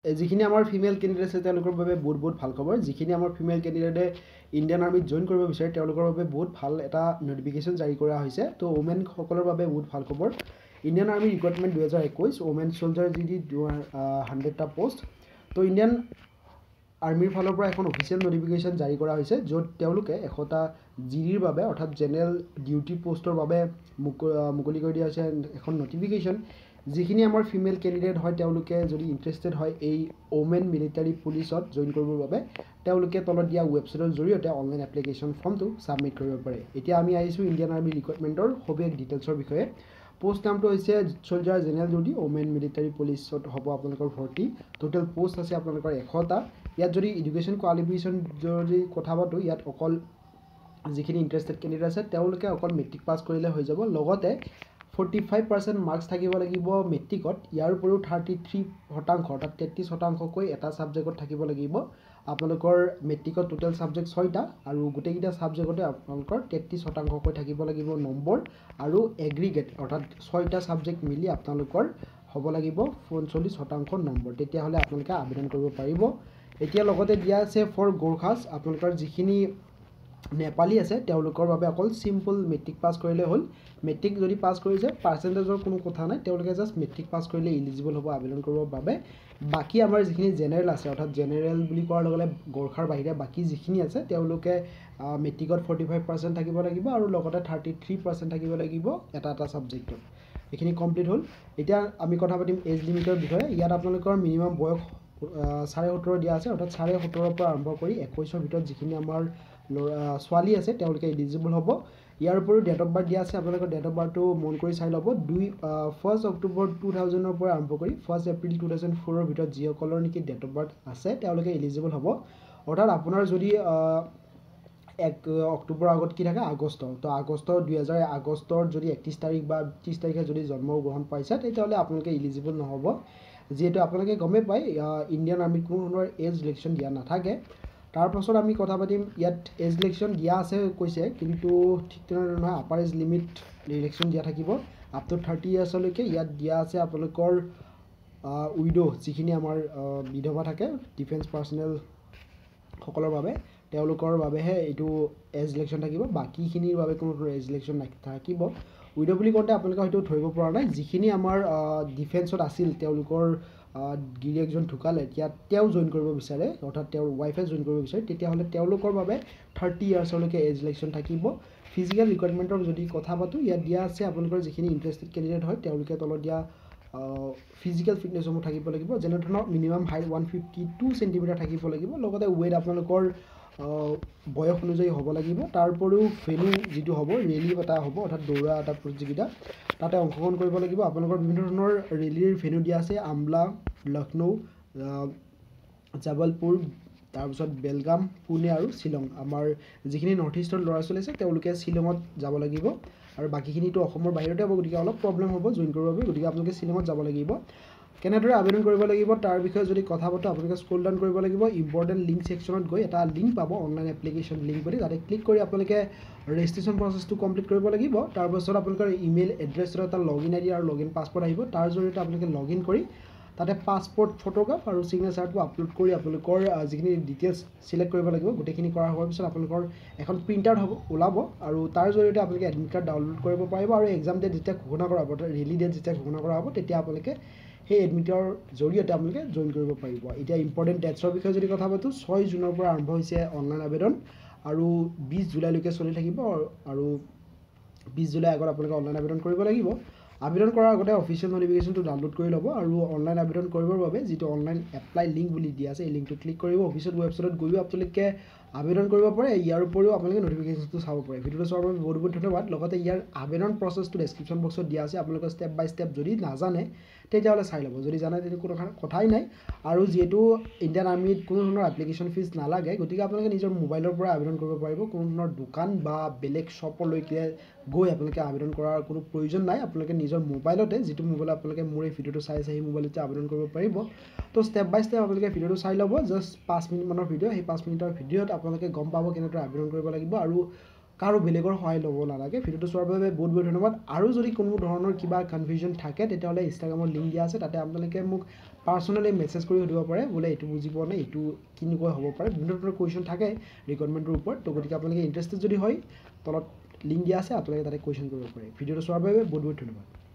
যিখিনি আমাৰ female candidate আছে তেওঁলোকৰ বাবে বহুত ভাল খবৰ। যিখিনি আমাৰ ফিমেল কেণ্ডিডেটে ইণ্ডিয়ান আৰ্মিত জইন কৰিব বিচাৰে তেওঁলোকৰ বাবে বহুত ভাল এটা নটিফিকেশ্যন জাৰি কৰা হৈছে। তো ওমেনসকলৰ বাবে বহুত ভাল খবৰ। Indian army recruitment 2021 women soldier যি 100টা পোষ্ট। তো ইণ্ডিয়ান আৰ্মিৰ ফালৰ পৰা এখন অফিচিয়েল নটিফিকেশ্যন জাৰি কৰা হৈছে, য'ত তেওঁলোকে 100টা জিডিৰ বাবে অৰ্থাৎ জেনেৰেল ডিউটি পোষ্টৰ বাবে মুকলি কৰি দিয়া হৈছে এখন নটিফিকেশ্যন। যিখিনি আমাৰ ফিমেল কেণ্ডিডেট হয় তেওঁলোকে যদি ইণ্টাৰেষ্টেড হয় এই ওমেন মিলিটাৰী পুলিচত জইন কৰিবৰ বাবে, তেওঁলোকে তলত দিয়া ৱেবছাইটৰ জৰিয়তে অনলাইন এপ্লিকেশ্যন ফৰ্মটো ছাবমিট কৰিব পাৰে। এতিয়া আমি আহিছোঁ ইণ্ডিয়ান আৰ্মি ৰিক্ৰুটমেণ্টৰ সবিশেষ ডিটেইলছৰ বিষয়ে। পোষ্ট নামটো হৈছে soldier general duty women military পুলিচত হ'ব আপোনালোকৰ ভৰ্তি। টোটেল পোষ্ট আছে আপোনালোকৰ 100টা। ইয়াত যদি এডুকেশ্যন কোৱালিফিকেশ্যন যদি কথা পাতোঁ, ইয়াত অকল যিখিনি ইণ্টাৰেষ্টেড কেণ্ডিডেট আছে তেওঁলোকে অকল মেট্ৰিক পাছ কৰিলে হৈ যাব। লগতে 45% মাৰ্কছ থাকিব লাগিব মেট্ৰিকত। ইয়াৰ উপৰিও 33% অৰ্থাৎ 33%কৈ এটা ছাবজেক্টত থাকিব লাগিব। আপোনালোকৰ মেট্ৰিকত টোটেল ছাবজেক্ট 6টা আৰু গোটেইকেইটা ছাবজেক্টতে আপোনালোকৰ 33%কৈ থাকিব লাগিব নম্বৰ, আৰু এগ্ৰিগেট অৰ্থাৎ 6টা ছাবজেক্ট মিলি আপোনালোকৰ হ'ব লাগিব 45% নম্বৰ। তেতিয়াহ'লে আপোনালোকে আবেদন কৰিব পাৰিব। এতিয়া লগতে দিয়া আছে ফৰ গোৰ্খাছ, আপোনালোকৰ যিখিনি নেপালী আছে তেওঁলোকৰ বাবে অকল চিম্পল মেট্ৰিক পাছ কৰিলে হ'ল। মেট্ৰিক যদি পাছ কৰিছে পাৰ্চেণ্টেজৰ কোনো কথা নাই, তেওঁলোকে জাষ্ট মেট্ৰিক পাছ কৰিলে ইলিজিবল হ'ব আবেদন কৰিবৰ বাবে। বাকী আমাৰ যিখিনি জেনেৰেল আছে অৰ্থাৎ জেনেৰেল বুলি কোৱাৰ লগে লগে গোৰ্খাৰ বাহিৰে বাকী যিখিনি আছে তেওঁলোকে মেট্ৰিকত 45% থাকিব লাগিব আৰু লগতে 33% থাকিব লাগিব এটা ছাবজেক্টত। এইখিনি কমপ্লিট হ'ল। এতিয়া আমি কথা পাতিম এজ লিমিটৰ বিষয়ে। ইয়াত আপোনালোকৰ মিনিমাম বয়স 17.5 দিয়া আছে, অৰ্থাৎ 17.5 পৰা আৰম্ভ কৰি 21ৰ ভিতৰত যিখিনি আমাৰ ছোৱালী আছে তেওঁলোকে এলিজিবল হ'ব। ইয়াৰ উপৰিও ডেট অফ বাৰ্থ দিয়া আছে। আপোনালোকৰ ডেট অফ বাৰ্থটো মন কৰি চাই ল'ব। 1 অক্টোবৰ 2000ৰ পৰা আৰম্ভ কৰি 1 এপ্ৰিল 2004ৰ ভিতৰত যিসকলৰ নেকি ডেট অফ বাৰ্থ আছে তেওঁলোকে এলিজিবল হ'ব। অৰ্থাৎ আপোনাৰ যদি 1 অক্টোবৰৰ আগত কি থাকে আগষ্ট, তো আগষ্টৰ 2000 আগষ্টৰ যদি 31 তাৰিখ বা 30 তাৰিখে যদি জন্মগ্ৰহণ পাইছে তেতিয়াহ'লে আপোনালোকে এলিজিবল নহ'ব। যিহেতু আপোনালোকে গমেই পায় ইণ্ডিয়ান আৰ্মিত কোনো ধৰণৰ এজ ৰিলেক্সন দিয়া নাথাকে। তাৰপাছত আমি কথা পাতিম ইয়াত এজ ৰিলেক্সন দিয়া আছে কৈছে, কিন্তু ঠিক তেনেদৰে নহয়। আপাৰ এজ লিমিট ৰিলেক্সন দিয়া থাকিব আপ টু 30 ইয়াৰ্ছলৈকে। ইয়াত দিয়া আছে আপোনালোকৰ উইডো যিখিনি আমাৰ বিধৱা থাকে ডিফেন্স পাৰ্চনেল সকলৰ বাবে, তেওঁলোকৰ বাবেহে এইটো এজ ৰিলেক্সন থাকিব। বাকীখিনিৰ বাবে কোনো ধৰণৰ এজ ৰিলেক্সন নাথাকিব। উইডো বুলি কওঁতে আপোনালোকে হয়তো ধৰিব পৰা নাই, যিখিনি আমাৰ ডিফেন্সত আছিল তেওঁলোকৰ গিৰিয়েকজন ঢুকালে, এতিয়া তেওঁ জইন কৰিব বিচাৰে অৰ্থাৎ তেওঁৰ ৱাইফে জইন কৰিব বিচাৰে, তেতিয়াহ'লে তেওঁলোকৰ বাবে 30 ইয়াৰ্ছলৈকে এজ ৰিলেক্সন থাকিব। ফিজিকেল ৰিকুৱাৰমেণ্টৰ যদি কথা পাতোঁ, ইয়াত দিয়া আছে আপোনালোকৰ যিখিনি ইণ্টাৰেষ্টেড কেণ্ডিডেট হয় তেওঁলোকে তলত দিয়া ফিজিকেল ফিটনেছসমূহ থাকিব লাগিব। যেনেধৰণৰ মিনিমাম হাইট 152 চেণ্টিমিটাৰ থাকিব লাগিব। লগতে ৱেইট আপোনালোকৰ বয়স অনুযায়ী হ'ব লাগিব। তাৰ উপৰিও ভেনু যিটো হ'ব ৰেলী এটা হ'ব, অৰ্থাৎ দৌৰা এটা প্ৰতিযোগিতা, তাতে অংশগ্ৰহণ কৰিব লাগিব। আপোনালোকৰ বিভিন্ন ধৰণৰ ৰেলীৰ ভেনু দিয়া আছে, আম্বালা, লক্ষ্ণৌ, জাবলপুৰ, তাৰপিছত বেলগাম, পুনে আৰু শ্বিলং। আমাৰ যিখিনি নৰ্থ ইষ্টৰ ল'ৰা ছোৱালী আছে তেওঁলোকে শ্বিলঙত যাব লাগিব, আৰু বাকীখিনিতো অসমৰ বাহিৰতে হ'ব, গতিকে অলপ প্ৰব্লেম হ'ব জইন কৰিবৰ বাবে, গতিকে আপোনালোকে শ্বিলঙত যাব লাগিব। কেনেদৰে আবেদন কৰিব লাগিব তাৰ বিষয়ে যদি কথা পাতোঁ, আপোনালোকে স্ক্ৰল ডাউন কৰিব লাগিব। ইম্পৰ্টেণ্ট লিংক ছেকশ্যনত গৈ এটা লিংক পাব, অনলাইন এপ্লিকেশ্যন লিংক বুলি, তাতে ক্লিক কৰি আপোনালোকে ৰেজিষ্ট্ৰেশ্যন প্ৰচেছটো কমপ্লিট কৰিব লাগিব। তাৰপাছত আপোনালোকৰ ইমেইল এড্ৰেছৰ এটা লগইন আইডি আৰু লগইন পাছৱৰ্ড আহিব। তাৰ জৰিয়তে আপোনালোকে লগইন কৰি তাতে পাছপৰ্ট ফটোগ্ৰাফ আৰু ছিগনেচাৰটো আপলোড কৰি আপোনালোকৰ যিখিনি ডিটেইলছ ছিলেক্ট কৰিব লাগিব, গোটেইখিনি কৰা হোৱাৰ পিছত আপোনালোকৰ এখন প্ৰিণ্ট আউট হ'ব ওলাব, আৰু তাৰ জৰিয়তে আপোনালোকে এডমিট কাৰ্ড ডাউনলোড কৰিব পাৰিব। আৰু এক্সাম ডেট যেতিয়া ঘোষণা কৰা হ'ব, ৰেলী ডেট যেতিয়া ঘোষণা কৰা হ'ব, তেতিয়া আপোনালোকে সেই এডমিটৰ জৰিয়তে আপোনালোকে জইন কৰিব পাৰিব। এতিয়া ইম্পৰ্টেণ্ট ডেটছৰ বিষয়ে যদি কথা পাতোঁ, 6 জুনৰ পৰা আৰম্ভ হৈছে অনলাইন আবেদন আৰু 20 জুলাইলৈকে চলি থাকিব, আৰু 20 জুলাই আগত আপোনালোকে অনলাইন আবেদন কৰিব লাগিব। আবেদন কৰাৰ আগতে অফিচিয়েল নটিফিকেশ্যনটো ডাউনলোড কৰি ল'ব, আৰু অনলাইন আবেদন কৰিবৰ বাবে যিটো অনলাইন এপ্লাই লিংক বুলি দিয়া আছে এই লিংকটো ক্লিক কৰিব। অফিচিয়েল ৱেবছাইটত গৈও আপোনালোকে আবেদন কৰিব পাৰে। ইয়াৰ উপৰিও আপোনালোকে নটিফিকেশ্যনটো চাব পাৰে। ভিডিঅ'টো চোৱাৰ বাবে বহুত বহুত ধন্যবাদ। লগতে ইয়াৰ আবেদন প্ৰচেছটো ডেছক্ৰিপশ্যন বক্সত দিয়া আছে, আপোনালোকে ষ্টেপ বাই ষ্টেপ যদি নাজানে তেতিয়াহ'লে চাই ল'ব, যদি জানে তেতিয়া কোনো কথাই নাই। আৰু যিহেতু ইণ্ডিয়ান আৰ্মিত কোনো ধৰণৰ এপ্লিকেশ্যন ফিজ নালাগে, গতিকে আপোনালোকে নিজৰ মোবাইলৰ পৰা আবেদন কৰিব পাৰিব। কোনো ধৰণৰ দোকান বা বেলেগ শ্বপলৈকে গৈ আপোনালোকে আবেদন কৰাৰ কোনো প্ৰয়োজন নাই। আপোনালোকে নিজৰ মোবাইলতে, যিটো মোবাইলত আপোনালোকে মোৰ এই ভিডিঅ'টো চাই আছে সেই মোবাইলতে আবেদন কৰিব পাৰিব। তো ষ্টেপ বাই ষ্টেপ আপোনালোকে ভিডিঅ'টো চাই ল'ব, জাষ্ট 5 মিনিটমানৰ ভিডিঅ'। সেই 5 মিনিটৰ ভিডিঅ'ত আপোনালোকে গম পাব কেনেদৰে আবেদন কৰিব লাগিব, আৰু কাৰো বেলেগৰ সহায় ল'ব নালাগে। ভিডিঅ'টো চোৱাৰ বাবে বহুত বহুত ধন্যবাদ। আৰু যদি কোনো ধৰণৰ কিবা কনফিউজন থাকে তেতিয়াহ'লে ইনষ্টাগ্ৰামৰ লিংক দিয়া আছে, তাতে আপোনালোকে মোক পাৰ্চনেলি মেছেজ কৰি সুধিব পাৰে, বোলে এইটো বুজি পোৱা নাই, এইটো কেনেকুৱা হ'ব পাৰে, বিভিন্ন ধৰণৰ কুৱেশ্যন থাকে ৰিকুৱাৰমেণ্টৰ ওপৰত। তো গতিকে আপোনালোকে ইণ্টাৰেষ্টেড যদি হয় তলত লিংক দিয়া আছে, আপোনালোকে তাতে কুৱেশ্যন কৰিব পাৰে। ভিডিঅ'টো চোৱাৰ বাবে বহুত বহুত ধন্যবাদ।